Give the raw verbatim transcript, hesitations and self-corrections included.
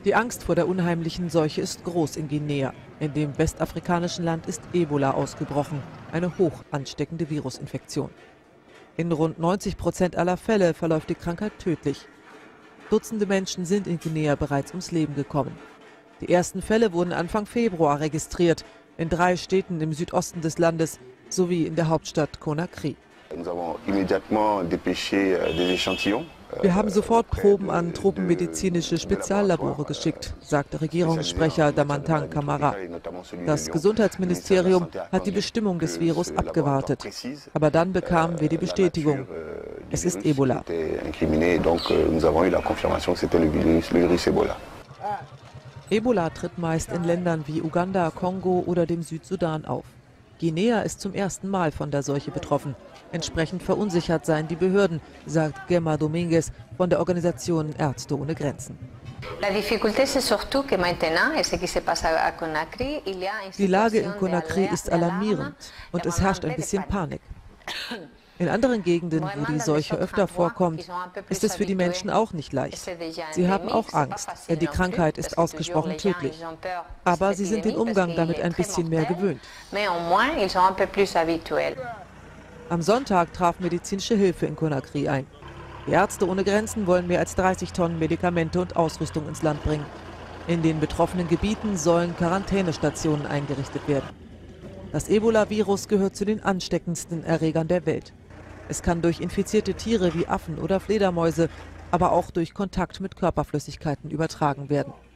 Die Angst vor der unheimlichen Seuche ist groß in Guinea. In dem westafrikanischen Land ist Ebola ausgebrochen, eine hoch ansteckende Virusinfektion. In rund neunzig Prozent aller Fälle verläuft die Krankheit tödlich. Dutzende Menschen sind in Guinea bereits ums Leben gekommen. Die ersten Fälle wurden Anfang Februar registriert, in drei Städten im Südosten des Landes sowie in der Hauptstadt Conakry. Wir haben sofort Proben an tropenmedizinische Speziallabore geschickt, sagte Regierungssprecher Damantang Camara. Das Gesundheitsministerium hat die Bestimmung des Virus abgewartet. Aber dann bekamen wir die Bestätigung. Es ist Ebola. Ebola tritt meist in Ländern wie Uganda, Kongo oder dem Südsudan auf. Guinea ist zum ersten Mal von der Seuche betroffen. Entsprechend verunsichert seien die Behörden, sagt Gemma Dominguez von der Organisation Ärzte ohne Grenzen. Die Lage in Conakry ist alarmierend und es herrscht ein bisschen Panik. In anderen Gegenden, wo die Seuche öfter vorkommt, ist es für die Menschen auch nicht leicht. Sie haben auch Angst, denn die Krankheit ist ausgesprochen tödlich. Aber sie sind den Umgang damit ein bisschen mehr gewöhnt. Am Sonntag traf medizinische Hilfe in Conakry ein. Die Ärzte ohne Grenzen wollen mehr als dreißig Tonnen Medikamente und Ausrüstung ins Land bringen. In den betroffenen Gebieten sollen Quarantänestationen eingerichtet werden. Das Ebola-Virus gehört zu den ansteckendsten Erregern der Welt. Es kann durch infizierte Tiere wie Affen oder Fledermäuse, aber auch durch Kontakt mit Körperflüssigkeiten übertragen werden.